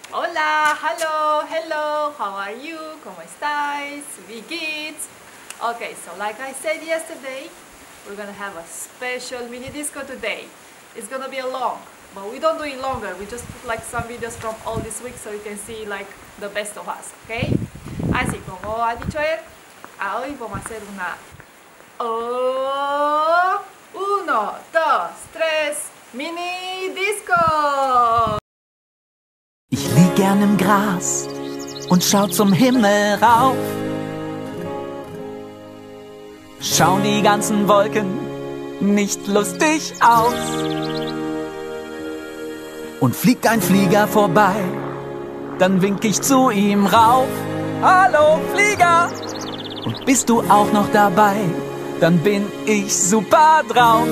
Hola, hello, hello, how are you? ¿Cómo estáis? Wie geht's? Okay, so like I said yesterday, we're gonna have a special mini disco today. It's gonna be a long, but we don't do it longer. We just put like some videos from all this week so you can see like the best of us, okay? Así como ha dicho él, hoy vamos a hacer una uno, dos, tres, mini disco. Ich lieg gern im Gras und schau zum Himmel rauf. Schauen die ganzen Wolken nicht lustig aus. Und fliegt ein Flieger vorbei, dann wink ich zu ihm rauf. Hallo Flieger! Und bist du auch noch dabei, dann bin ich super drauf.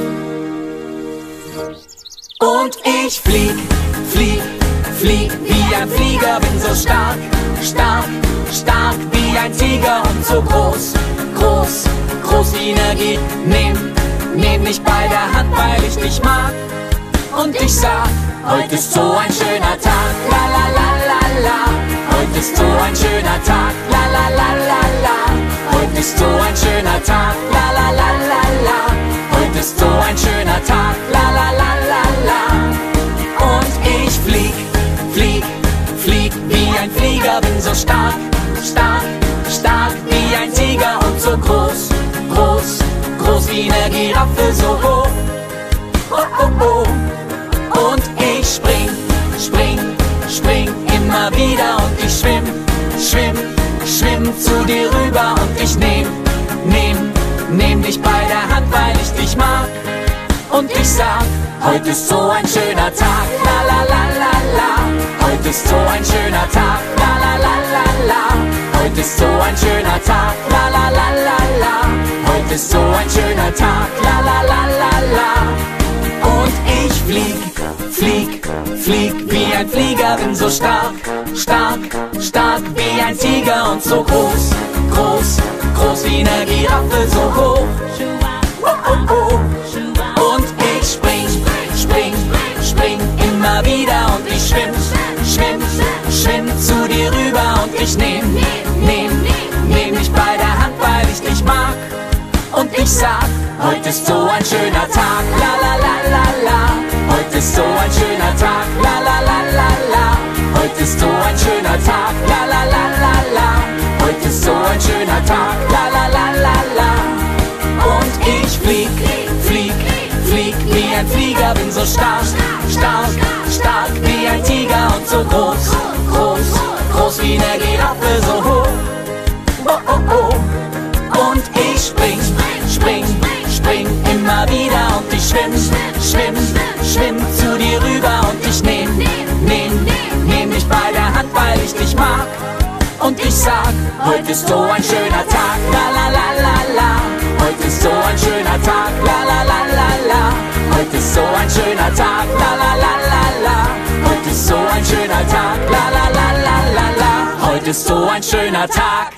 Und ich flieg, flieg, flieg wie ein Flieger, bin so stark, stark, stark wie ein Tiger und so groß, groß, groß wie Energie. Nehm mich bei der Hand, weil ich dich mag. Und ich sag, heute ist so ein schöner Tag, la la la la la. Heute ist so ein schöner Tag, la la la la la. Heute ist so ein schöner Tag, la la la la la. Heute ist so ein schöner Tag, la la la la la. Und ich flieg, flieg, flieg wie ein Flieger, bin so stark, stark, stark wie ein Tiger und so groß, groß, groß wie eine Giraffe, so hoch, oh oh oh. Und ich spring, spring, spring immer wieder und ich schwimm, schwimm, schwimm zu dir rüber und ich nehm dich bei der Hand, weil ich dich mag. Und ich sag, heute ist so ein schöner Tag, la la la la la. Heute ist so ein schöner Tag, la la la la la. Heute ist so ein schöner Tag, la la la la la. Heute ist so ein schöner Tag, la la la la la. Und ich flieg, flieg, flieg wie ein Flieger, bin so stark, stark, stark wie ein Tiger und so groß, groß, groß wie eine Giraffe, so hoch, oh oh oh. Und ich spring, spring, spring immer wieder und ich schwimm, schwimm, schwimm zu dir rüber und ich nehm dich bei der Hand, weil ich dich mag. Und ich sag, heute ist so ein schöner Tag, la la la la la. Heute ist so ein schöner Tag, la la la la la. Heute ist so ein schöner Tag, la la la la la. Heute ist so ein schöner Tag, la la la la la. Und ich flieg, flieg, flieg wie ein Flieger, bin so stark, stark, stark wie ein Tiger und so groß, groß, groß wie eine Giraffe, so hoch, oh oh oh. Und ich spring, spring, spring immer wieder und ich schwimm, schwimm, schwimm zu dir rüber und ich nehm dich bei der Hand, weil ich dich mag. Und ich sag, heute ist so ein schöner Tag, la la la la la. Heute ist so ein schöner Tag, la la la la la. Heute ist so ein schöner Tag, la la la la la. Heute ist so ein schöner Tag, la la la la la la. Heute ist so ein schöner Tag.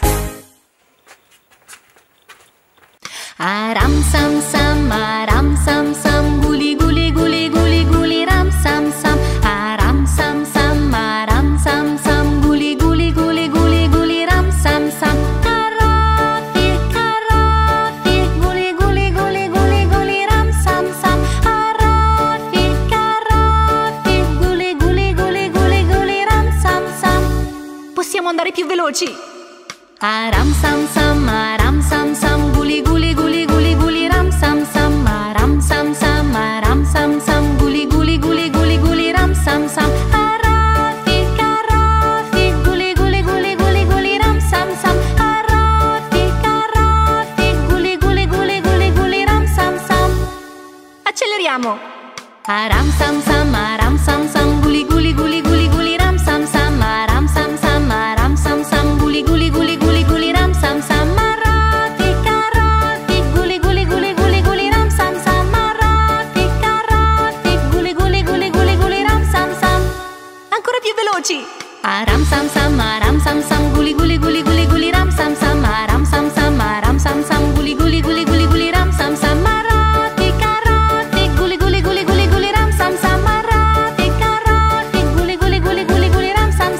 Aram sam sam, guli guli guli guli guli ram sam sam. Aram sam sam, guli guli guli guli guli ram sam sam. Karafi, karafi, guli guli guli guli guli ram sam sam. Karafi, karafi, guli guli guli guli guli ram sam sam. Possiamo andare più veloci? Aram sam sam, guli guli guli guli guli ram sam sam. Aram sam sam, guli guli guli guli guli ram sam sam. Arafi, karafi, guli guli guli guli guli ram sam sam. Arafi, karafi, guli guli guli guli guli ram sam sam. Acceleriamo! Aram sam sam, guli guli guli guli guli ram sam sam. Aram sam sam, guli guli guli guli guli ram sam sam. Arafi, karafi, guli guli guli guli guli ram sam sam. Arafi, karafi, guli guli guli guli guli ram sam sam. Ancora più veloci! Aram sam sam, guli guli guli guli guli ram sam sam. Aram sam sam, guli guli guli guli guli ram sam sam. Arafi, karafi, guli guli guli guli guli ram sam sam. Arafi, karafi, guli guli guli guli guli ram sam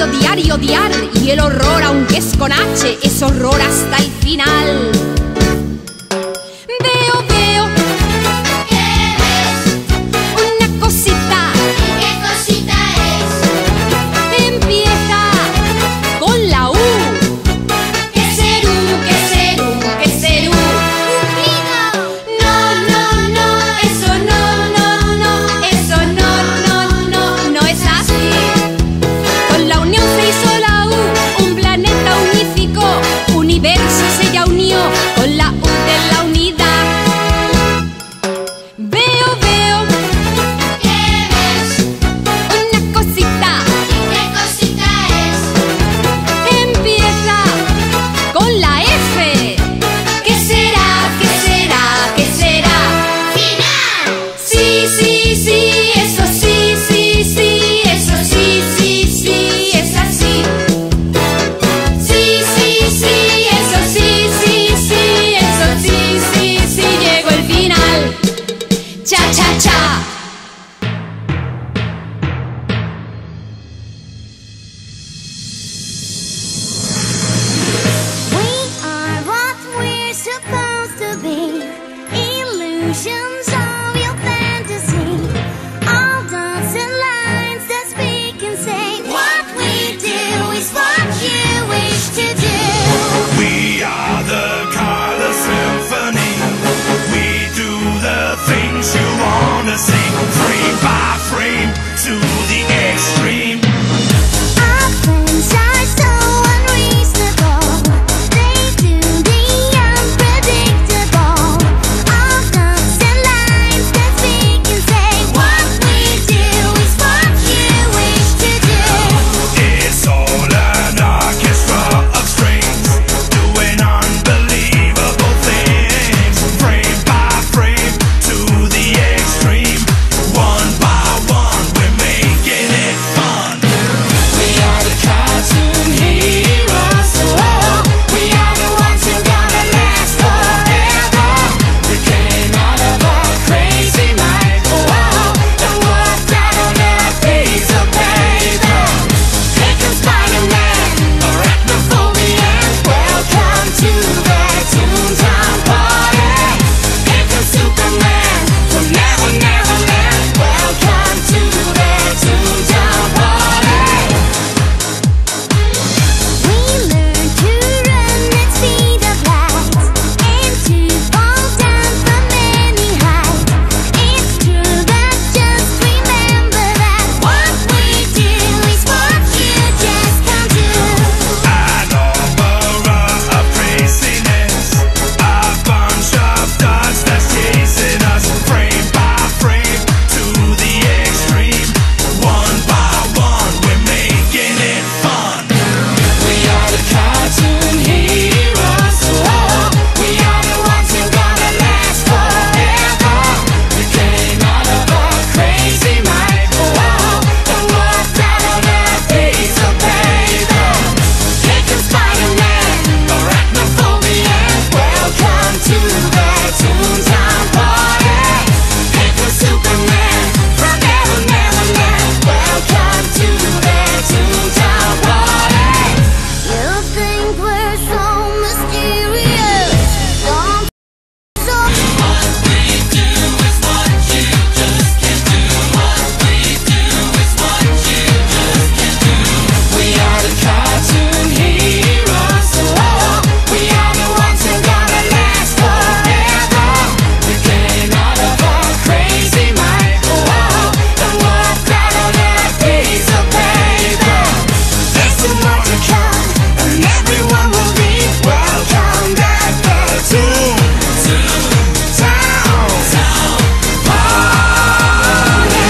diario, diar. Y el horror, aunque es con H, es horror hasta el final. Veo, veo. ¿Qué ves? Una cosita. ¿Y qué cosita es? Empieza con la U. ¿Qué serú? ¿Qué serú? ¿Qué serú? No, no, no, eso no, no, no, eso no, no, no, No es así. Con la unión se hizo la U. Un planeta unificó. Universo se ya unió con la U de la unidad. Veo, veo. ¿qué ves? Una cosita. ¿Y qué cosita es? Empieza con la F. ¿Qué será? ¿Qué será? ¿Qué será? ¡Final! Sí, sí, sí, eso sí, sí, sí, eso sí, sí, sí, es así. Sí, sí, sí, eso sí, sí, sí, eso sí, sí, sí, Llegó el final. Cha, cha, cha. We are what we're supposed to be. Illusions of your fantasy. All dots and lines that speak and say what we do is what you wish to do. We are the color symphony. We do the things you wanna sing, frame by frame to the extreme. Our friends are so unreasonable. They do the unpredictable. All dots and lines that speak and say what we do is what you wish to do. It's all an orchestra of strings, doing unbelievable things, frame by frame to the extreme. One by one, we're making it fun. We are the cartoon heroes. Oh, we are the ones who gonna last forever. We came out of a crazy mind. Oh, and worked out on a piece of paper. Here comes Spider-Man, arachnophobian. Welcome to the Toontown party. Here comes Superman from Never, Neverland. Welcome to the Toontown party. We learn to run at speed of light and to fall down from any height. It's true that just remember that what we do is what you just can't do. An opera of craziness, a bunch of dots that's chasing us, frame by frame to the extreme. One by one, we're making it fun. We are the cartoon heroes. Oh, we are the ones who gonna last forever. We came out of a crazy mind. Oh, and worked out on a piece of paper. Here comes Spider-Man, arachnophobian. Welcome to the Toontown party. Here comes Superman from Never, Neverland. Welcome to the Toontown party. You think we're so mysterious? Don't so What we do is what you just can't do. What we do is what you just can't do. We are the cartoon heroes. Oh, we are the ones who gonna last forever. We came out of a crazy mind. Oh, and worked out on a piece of paper. There's so much to come, and everyone will be welcomed at the Toontown party.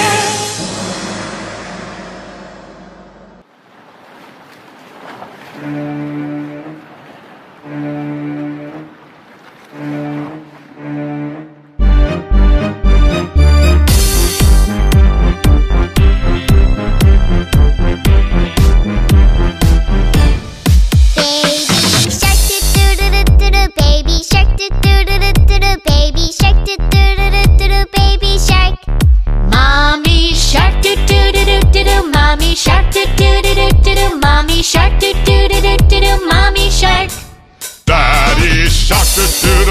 Baby shark do do do do do do, baby shark do do do do do do, baby shark. Mommy shark do do do do do do. Mommy shark do do do do do do.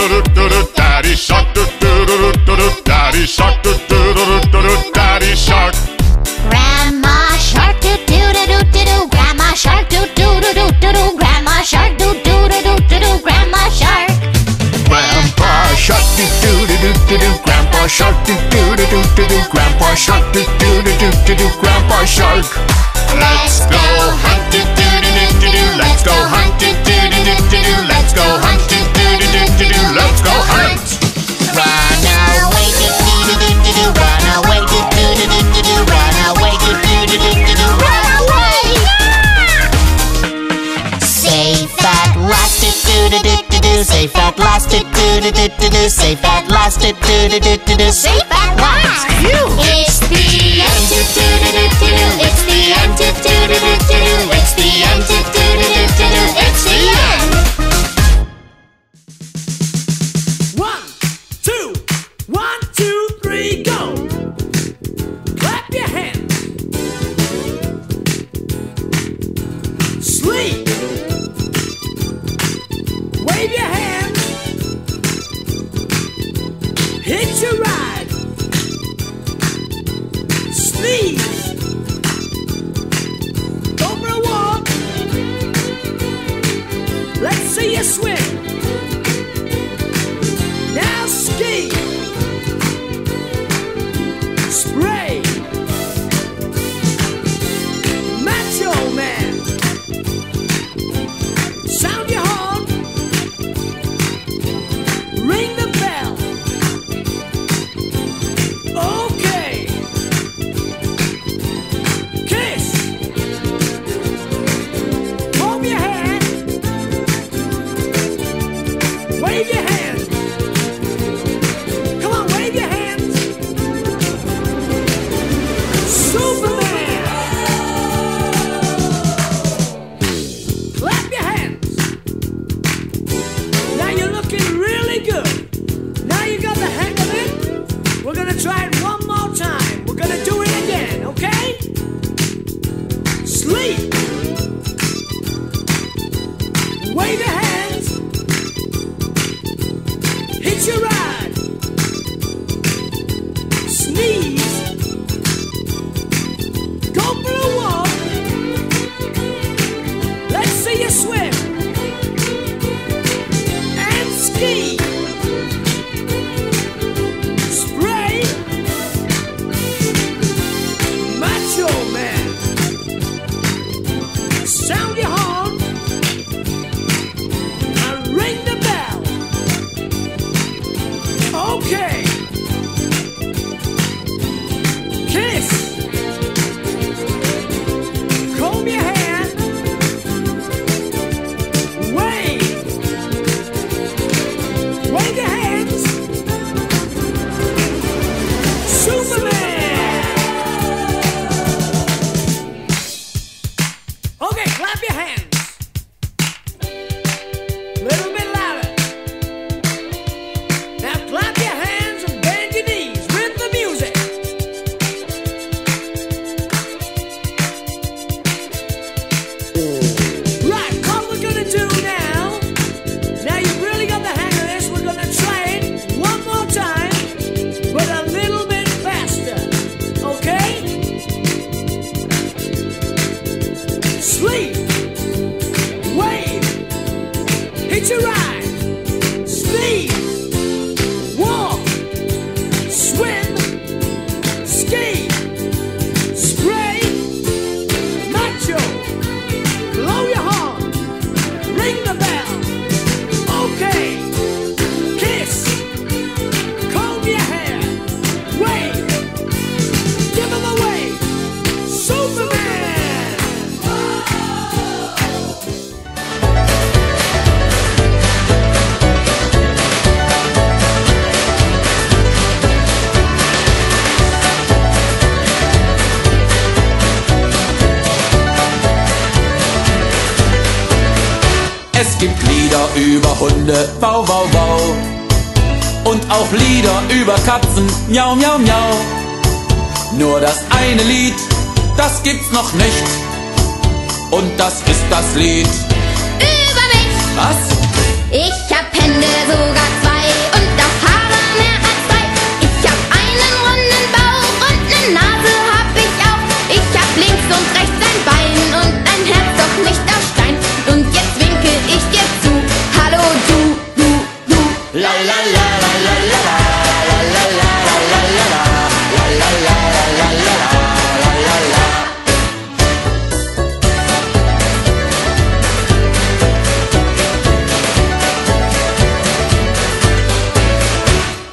Daddy shark, Daddy shark, Daddy shark. Grandma shark doo doo doo doo doo doo. Grandma shark doo doo doo doo doo doo. Grandma shark doo doo doo doo doo doo. Grandma shark. Grandpa shark doo doo doo doo doo doo. Grandpa shark doo doo doo doo doo doo. Grandpa shark doo doo doo doo doo doo. Grandpa shark. Let's go hunt doo doo doo doo doo doo. Let's go hunt doo doo doo doo doo doo. Let's go hunt doo doo doo doo doo doo. Let's go hunt. Run away doo doo doo doo doo doo. Run away doo doo doo doo doo doo. Run away doo doo doo doo doo doo. Run away. Safe at last doo doo doo doo doo doo. Safe at last doo doo doo doo doo doo. Safe at last doo doo doo doo doo doo. Safe at last. It's the end doo doo doo doo doo doo. It's the end doo doo doo doo doo doo. It's the end doo doo doo doo doo doo. It's the end. 1, 2, 1, 2, 3, go! Clap your hands. Sleep. Wave your hands. Hitch a ride. Sneeze. Go for a walk. Let's see you swim. Now ski. Spray. Macho Man. Sound your horn. Ring the bell. Okay. Kiss. Comb your hair. Wave your hands. Come on, wave your hands. Superman. Clap your hands. Now you're looking really good. Now you got the hang of it. We're gonna try it one more time. We're gonna do it again, okay? Sleep. Wave your hands. Hitch your ride. Sneeze. Go for a walk. Let's see you swim. And ski. Spray. Macho Man. Sound your horn. And ring the bell. Okay. Kiss. Comb your hair. Wave. Wave your hands. Superman. Okay, clap your hands. Little bit louder. Now clap your hands and bend your knees with the music. Right, what we're gonna do now, now you've really got the hang of this, we're gonna try it one more time, but a little bit faster, okay? Sleep, wave, hitch a ride, sneeze, walk, swim, ski, spray, macho, blow your horn, ring the bell, okay, kiss, comb your hair, wave, give him a wave, Superman! Es gibt Lieder über Hunde, wow, wow, wow. Und auch Lieder über Katzen, miau, miau, miau. Nur das eine Lied, das gibt's noch nicht. Und das ist das Lied Über mich. Was? Ich hab Hände, sogar 2.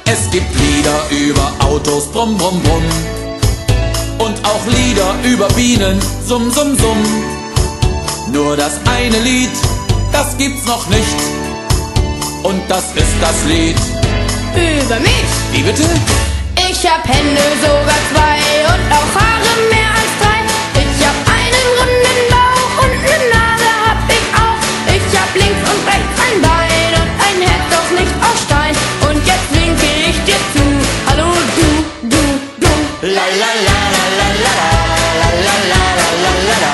Es gibt Lieder über Autos, brumm, brumm, brumm. Und auch Lieder über Bienen, summ, summ, summ. Nur das eine Lied, das gibt's noch nicht. Und das ist das Lied Über mich. Wie bitte? Ich hab Hände, sogar zwei und auch Haare mehr als drei. Ich hab einen runden Bauch und ne Nase hab ich auch. Ich hab links und rechts ein Bein und ein Herz, doch nicht aus Stein. Und jetzt winke ich dir zu. Hallo du, du, du. La la la la la la la la la la la la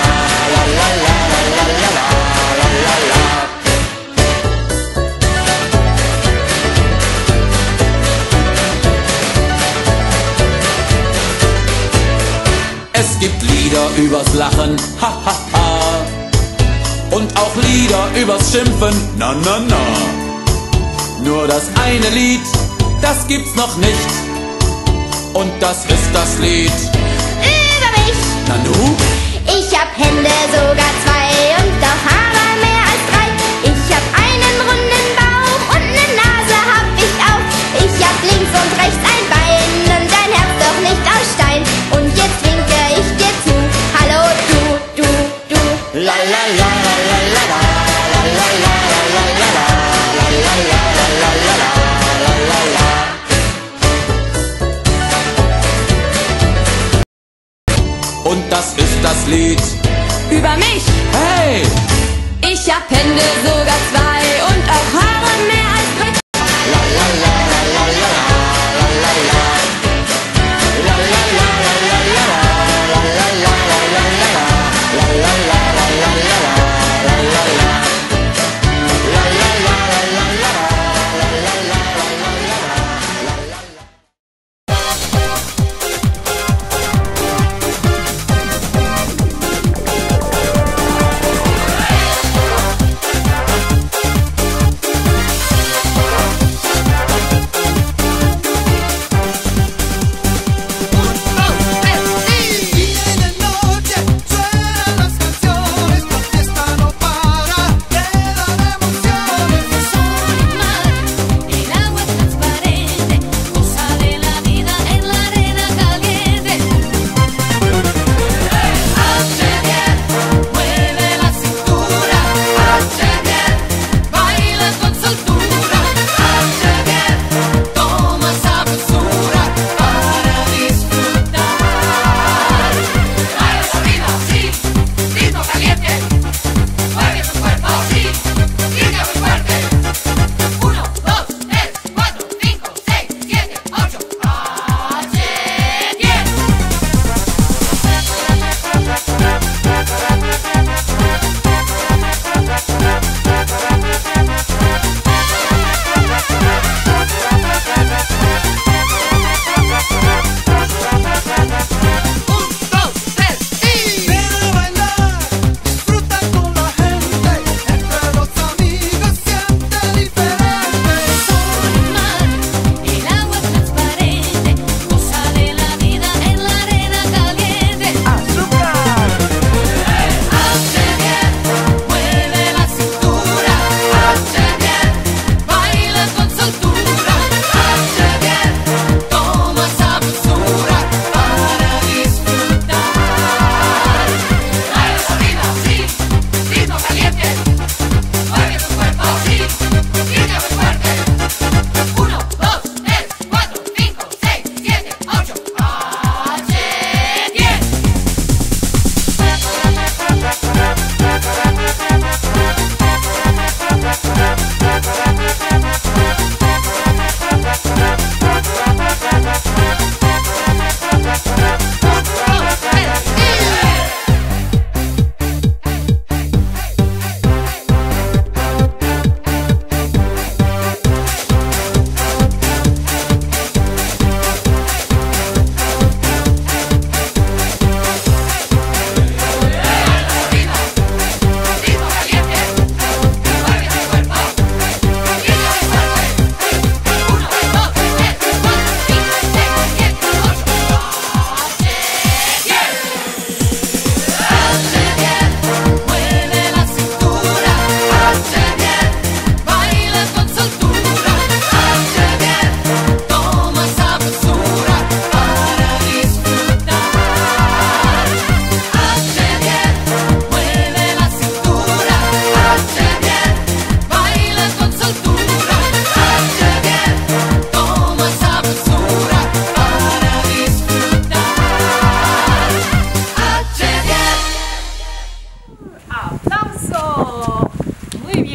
Es gibt Lieder übers Lachen, ha ha ha. Und auch Lieder übers Schimpfen, na na na. Nur das eine Lied, das gibt's noch nicht. Und das ist das Lied Über mich. Nanu. Ich hab Hände, sogar zwei und auch Haare mehr als drei. Ich hab einen runden Bauch und ne Nase hab ich auch. Ich hab links und rechts ein Bein und ein Herz, doch nicht aus Stein. Und jetzt winke ich dir zu. Hallo du, du, du. La la la la la la la la la la la la la la la. Und das ist das Lied Über mich. Hey! Ich hab Hände, sogar zwei und auch Haare mehr als drei.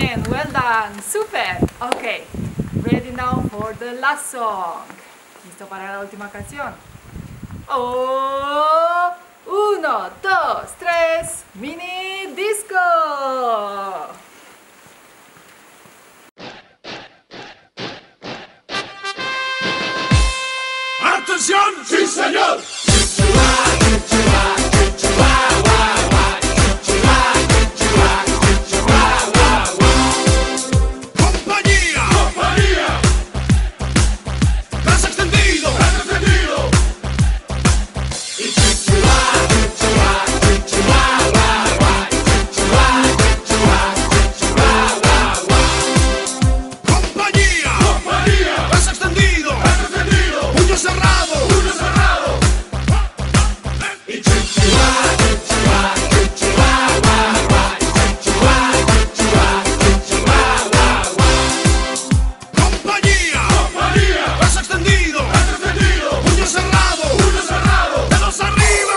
bien, well done, super. Ok, ready now for the last song. ¿Listo para la última canción? Oh, uno, dos, tres, mini disco. ¡Atención! ¡Sí, señor! ¡Compañía! ¡Compañía! ¡Brazo extendido! ¡Brazo extendido! ¡Compañía! ¡Compañía! ¡Brazo extendido! ¡Brazo extendido! ¡Puño cerrado! ¡Puño cerrado! ¡Compañía! ¡Compañía! ¡Brazo extendido! ¡Brazo extendido! ¡Puño cerrado! ¡Puño cerrado! ¡Dedos arriba!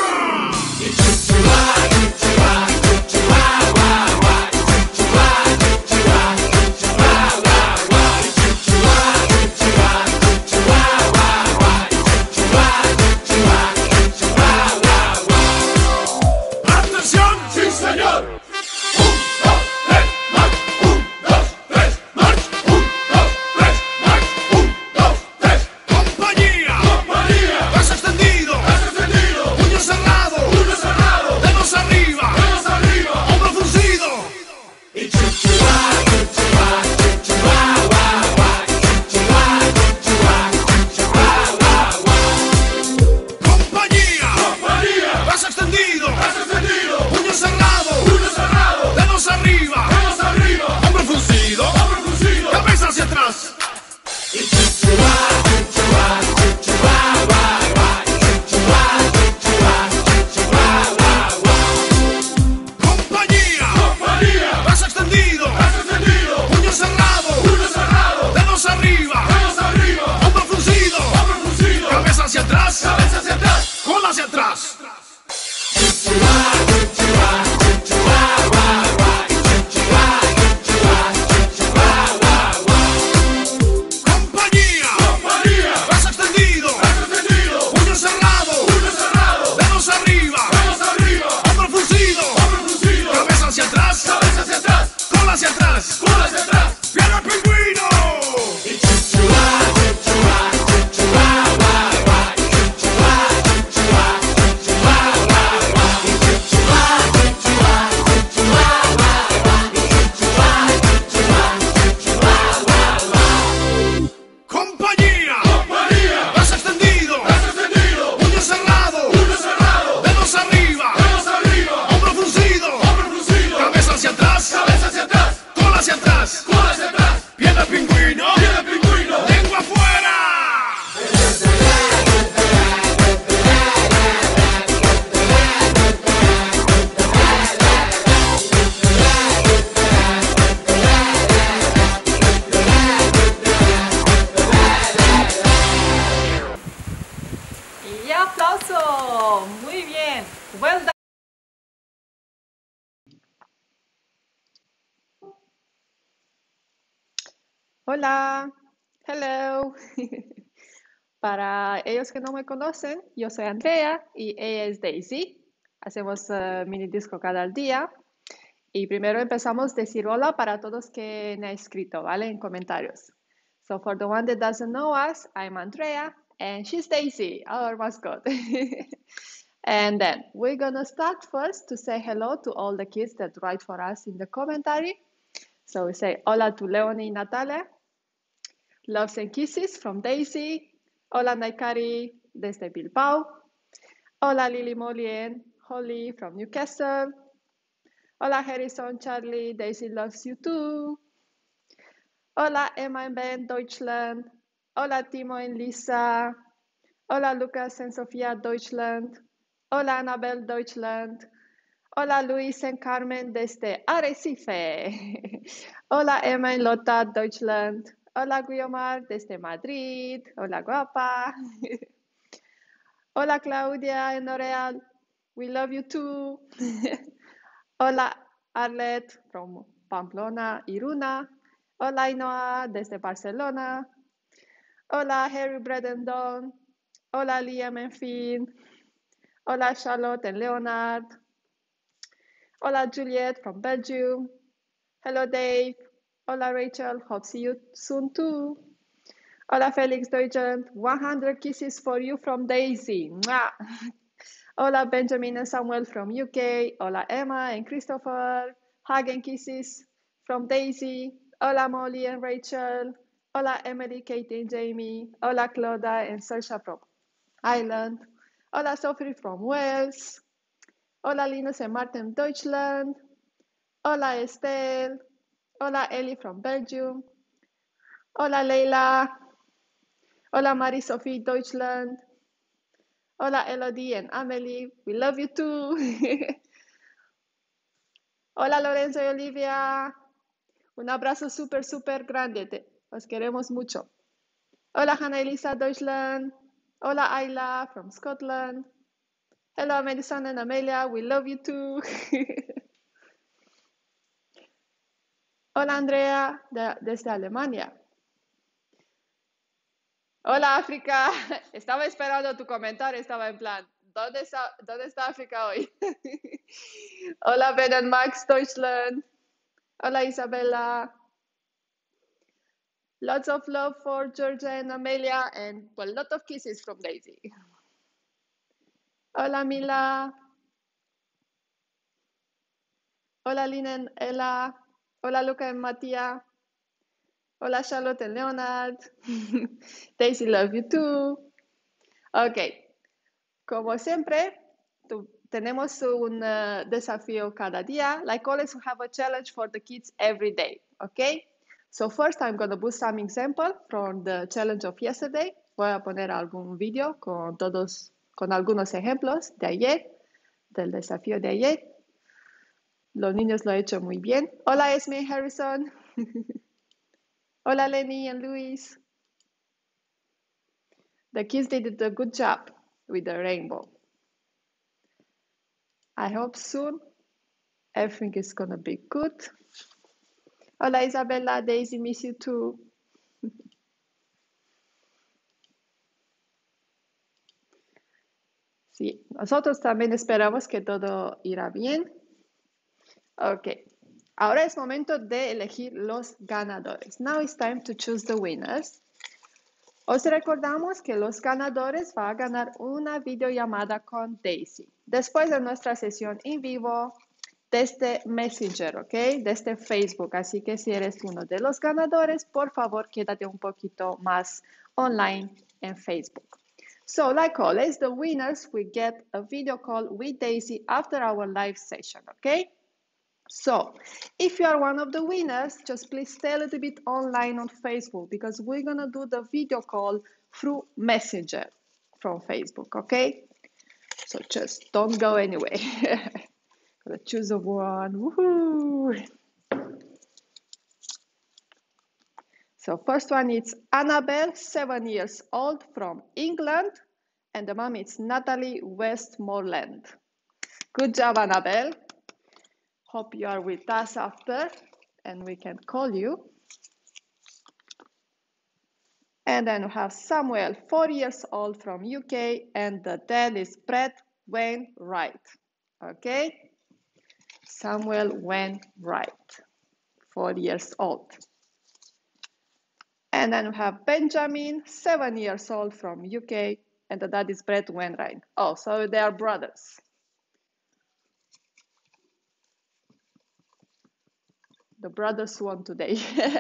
¡Atención! ¡Sí, señor! ¡Un, dos, tres, march! ¡Un, dos, tres, march! ¡Un, dos, tres, march! ¡Un, dos, tres! ¡Compañía! ¡Compañía! ¡Brazo extendido! ¡Brazo extendido! ¡Puño cerrado! ¡Puño cerrado! ¡Dedos arriba! ¡Dedos arriba! ¡Hombro fruncido! ¡Compañía! ¡Compañía! ¡Brazo extendido! ¡Brazo extendido! ¡Puño cerrado! ¡Puño cerrado! ¡Dedos arriba! ¡Dedos arriba! ¡Hombro fruncido! ¡Hombro fruncido! ¡Cabeza hacia atrás! ¡Compañía! ¡Compañía! ¡Brazo extendido! ¡Brazo extendido! ¡Puño cerrado! ¡Puño cerrado! ¡Dedos arriba! ¡Dedos arriba! ¡Hombro fruncido! ¡Hombro fruncido! ¡Cabeza hacia atrás! ¡Cabeza hacia atrás! ¡Cola hacia atrás! ¡Compañía! ¡Compañía! ¡Brazo extendido! ¡Brazo extendido! ¡Puño cerrado! ¡Puño cerrado! ¡Dedos arriba! ¡Dedos arriba! ¡Hombro fruncido! ¡Hombro fruncido! ¡Cabeza hacia atrás! ¡Cabeza hacia atrás! ¡Cola hacia atrás! ¡Cola hacia atrás! ¡Pierna pingüino! ¡Compañía! ¡Compañía! ¡Brazo extendido! ¡Brazo extendido! ¡Puño cerrado! ¡Puño cerrado! ¡Dedos arriba! ¡Dedos arriba! ¡Hombro fruncido! ¡Hombro fruncido! ¡Cabeza hacia atrás! ¡Cabeza hacia atrás! ¡Cola hacia atrás! ¡Cola hacia atrás! ¡Pierna pingüino! ¡Pierna pingüino! ¡Lengua afuera! Y aplauso. Muy bien. Well done. Hola. Hello. Para ellos que no me conocen, yo soy Andrea y ella es Daisy. Hacemos mini disco cada día. Y primero empezamos a decir hola para todos que me han escrito, ¿vale? En comentarios. So for the one that doesn't know us, I'm Andrea and she's Daisy, our mascot. And then we're gonna start first to say hello to all the kids that write for us in the commentary. So we say hola to Leonie y Natalia. Loves and kisses from Daisy. Hola Naikari desde Bilbao. Hola Lily Molly and Holly from Newcastle. Hola Harrison, Charlie, Daisy loves you too. Hola Emma and Ben, Deutschland. Hola Timo and Lisa. Hola Lucas and Sofia, Deutschland. Hola Annabel, Deutschland. Hola Luis and Carmen desde Arrecife. Hola Emma and Lotta, Deutschland. Hola Guiomar desde Madrid. Hola guapa. Hola Claudia and L'Oreal. We love you too. Hola Arlette from Pamplona, Iruna. Hola, Inoa, desde Barcelona. Hola, Harry, Brett and Dawn. Hola, Liam and Finn. Hola, Charlotte and Leonard. Hola, Juliet from Belgium. Hello, Dave. Hola, Rachel. Hope see you soon too. Hola, Felix Deutschland. 100 kisses for you from Daisy. Mwah. Hola, Benjamin and Samuel from UK. Hola, Emma and Christopher. Hug and kisses from Daisy. Hola, Molly and Rachel. Hola, Emily, Katie and Jamie. Hola, Claudia and Sarsha from Ireland. Hola, Sophie from Wales. Hola, Linus and Martin, Deutschland. Hola, Estelle. Hola, Ellie from Belgium. Hola, Leila. Hola, Marie-Sophie, Deutschland. Hola, Elodie and Amelie. We love you too. Hola, Lorenzo y Olivia. Un abrazo súper, súper grande. Os queremos mucho. Hola, Hannah Elisa, Deutschland. Hola, Ayla from Scotland. Hello, Madison and Amelia. We love you too. Hola, Andrea, desde Alemania. Hola, África. Estaba esperando tu comentario. Estaba en plan, ¿dónde está África hoy? Hola, Ben and Max, Deutschland. Hola, Isabella. Lots of love for Georgia and Amelia, and a lot of kisses from Daisy. Hola, Mila. Hola, Lina and Ella. Hola, Luca and Mattia. Hola, Charlotte and Leonard. Daisy, love you too. Ok, como siempre, tenemos un desafío cada día. Like always, we have a challenge for the kids every day. Okay? So first, I'm going to put some example from the challenge of yesterday. Voy a poner algún video con algunos ejemplos de ayer, del desafío de ayer. Los niños lo han hecho muy bien. Hola, Esme Harrison. Hola, Lenny and Luis. The kids did a good job with the rainbow. I hope soon everything is gonna be good. Hola, Isabella. Daisy, miss you too. Sí, nosotros también esperamos que todo irá bien. Ok, ahora es momento de elegir los ganadores. Now it's time to choose the winners. Os recordamos que los ganadores van a ganar una videollamada con Daisy después de nuestra sesión en vivo desde Messenger, ¿ok? Desde Facebook. Así que si eres uno de los ganadores, por favor, quédate un poquito más online en Facebook. So, like always, the winners will get a video call with Daisy after our live session, okay? So, if you are one of the winners, just please stay a little bit online on Facebook because we're gonna do the video call through Messenger from Facebook, okay? So just don't go anywhere. Gonna choose a one, woohoo! So first one is Annabelle, 7 years old from England, and the mom is Natalie Westmoreland. Good job, Annabelle. Hope you are with us after, and we can call you. And then we have Samuel, 4 years old from UK, and the dad is Brett Wainwright. Okay? Samuel Wainwright, 4 years old. And then we have Benjamin, 7 years old from UK, and the dad is Brett Wainwright. Oh, so they are brothers. The brothers won today.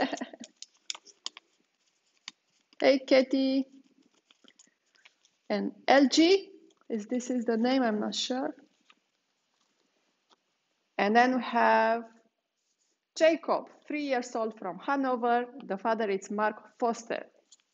Hey, Katie. And LG, this is the name, I'm not sure. And then we have Jacob, 3 years old from Hanover. The father is Mark Foster.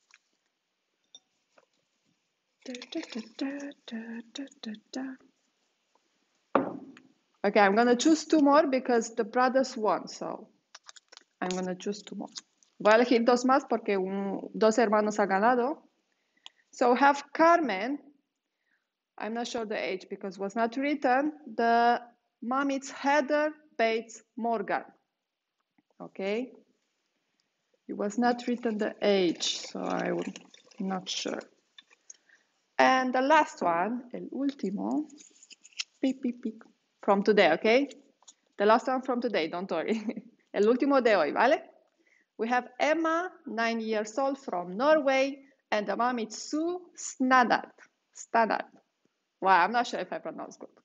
Okay, I'm gonna choose 2 more because the brothers won, so I'm gonna choose 2 more. Voy a elegir 2 más porque 2 hermanos han ganado. So we have Carmen. I'm not sure the age because it was not written. The mom is Heather Bates Morgan. okay? It was not written the age, so I'm not sure. And the last one, el último, pic, pic, pic, from today, okay? The last one from today, don't worry. El último de hoy, ¿vale? We have Emma, 9 years old, from Norway, and the mom is Sue Snadard. Stannard. Wow, I'm not sure if I pronounced good.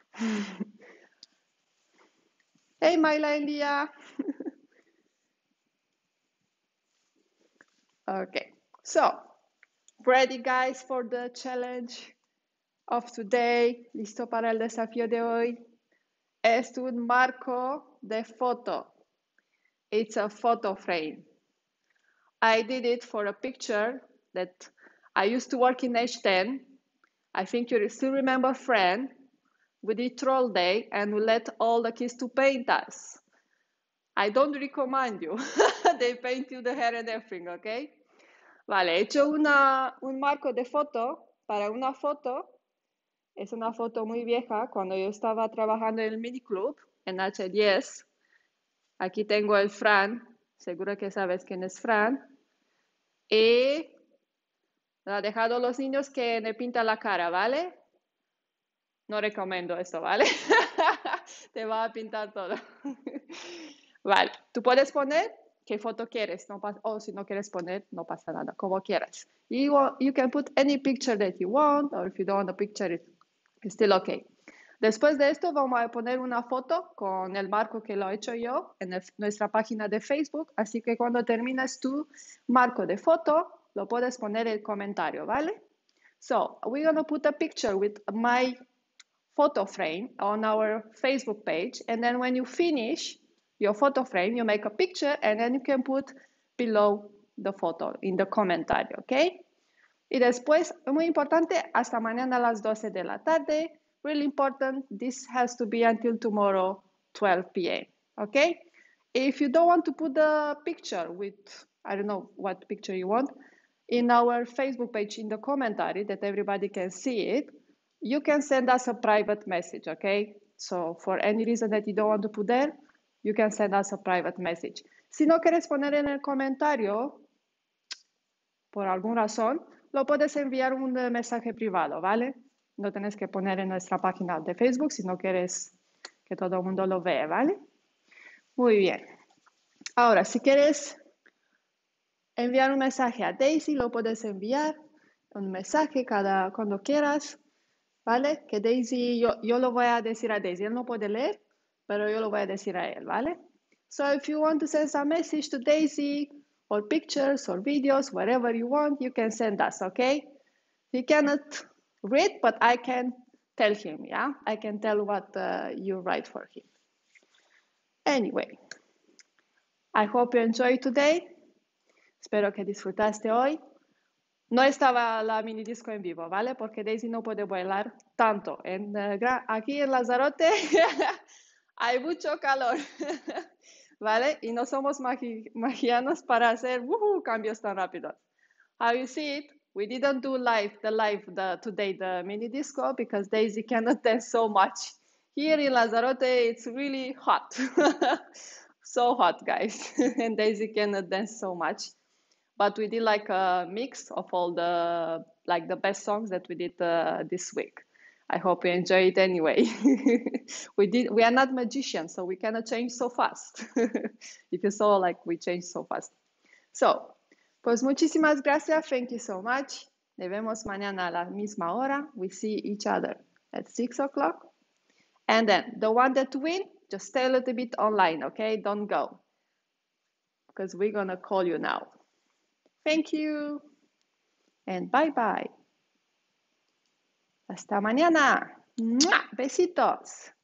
Hey, Myla and Leah. Okay, so ready guys for the challenge of today? ¿Listo para el desafío de hoy? Es un marco de foto. It's a photo frame. I did it for a picture that I used to work in H10. I think you still remember Fran. We did Troll Day and we let all the kids to paint us. I don't recommend you. They paint you the hair and everything, okay? Vale, he hecho un marco de foto para una foto. Es una foto muy vieja cuando yo estaba trabajando en el miniclub en H10. Aquí tengo el Fran. Seguro que sabes quién es Fran. Y ha dejado a los niños que me pintan la cara, ¿vale? No recomiendo esto, ¿vale? Te va a pintar todo. Vale, tú puedes poner qué foto quieres, o si no quieres poner, no pasa nada, como quieras. You can put any picture that you want, or if you don't want a picture, it's still okay. Después de esto vamos a poner una foto con el marco que lo he hecho yo en nuestra página de Facebook, así que cuando termines tu marco de foto, lo puedes poner en el comentario, ¿vale? So, we're gonna put a picture with my photo frame on our Facebook page, and then when you finish your photo frame, you make a picture, and then you can put below the photo in the comentario, ¿ok? Y después, muy importante, hasta mañana a las 12 de la tarde. Really important, this has to be until tomorrow, 12 p.m., okay? If you don't want to put the picture with, I don't know what picture you want, in our Facebook page in the commentary that everybody can see it, you can send us a private message, okay? So for any reason that you don't want to put there, you can send us a private message. Si no quieres poner en el comentario, por alguna razón, lo puedes enviar un mensaje privado, ¿vale? No tienes que poner en nuestra página de Facebook si no quieres que todo el mundo lo vea, ¿vale? Muy bien. Ahora, si quieres enviar un mensaje a Daisy, lo puedes enviar un mensaje cuando quieras, ¿vale? Que Daisy, yo lo voy a decir a Daisy. Él no puede leer, pero yo lo voy a decir a él, ¿vale? So if you want to send some message to Daisy, or pictures, or videos, whatever you want, you can send us, okay? He cannot read, but I can tell him, yeah? I can tell what you write for him. Anyway, I hope you enjoyed today. Espero que disfrutaste hoy. No estaba la mini disco en vivo, ¿vale? Porque Daisy no puede bailar tanto. Aquí en Lanzarote hay mucho calor, ¿vale? Y no somos magianos para hacer cambios tan rápidos. How you see it? We didn't do today the mini disco because Daisy cannot dance so much. Here in Lanzarote, it's really hot. So hot, guys. And Daisy cannot dance so much. But we did like a mix of all the best songs that we did this week. I hope you enjoy it anyway. We are not magicians, so we cannot change so fast. If you saw, we changed so fast. So, pues muchísimas gracias. Thank you so much. Nos vemos mañana a la misma hora. We see each other at 6 o'clock. And then the one that win, just stay a little bit online, okay? Don't go. Because we're going to call you now. Thank you. And bye-bye. Hasta mañana. ¡Mua! Besitos.